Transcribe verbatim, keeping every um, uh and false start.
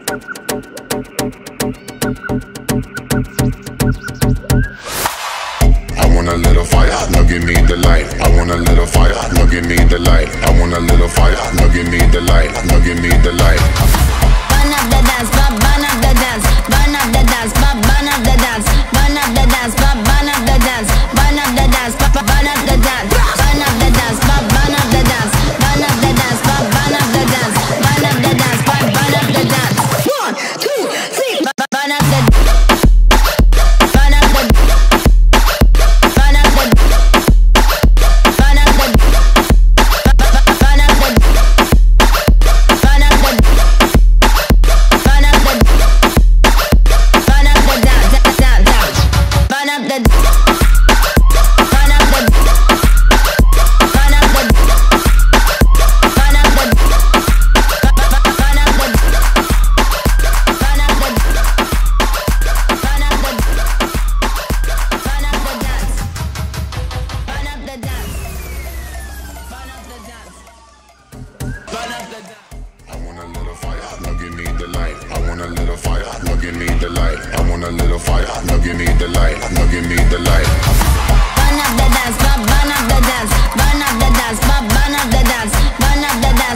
I want a little fire, now give me the light. I want a little fire, now give me the light. I want a little fire, now give me the light. Now give me the light. Burn up the dance, burn up the dance, burn up the dance, burn up the dance, burn up the dance, burn up the dance, burn up the dance, burn up the dance, burn up the dance, burn up the dance, burn up the dance, burn up the dance, burn up the dance, burn up the dance. One, two, three, burn up the burn up the burn up the burn up the burn up the burn up the burn up the burn up the dance, dance, dance, burn up the burn up the burn up the burn up the burn up the burn up the burn up the burn up the I want a little fire, now give me the light. I want a little fire, now give me the light. I want a little fire, now give me the light. Now give me the light. Burn up the dance, burn up the dance, burn up the dance, burn up the dance, burn up the dance.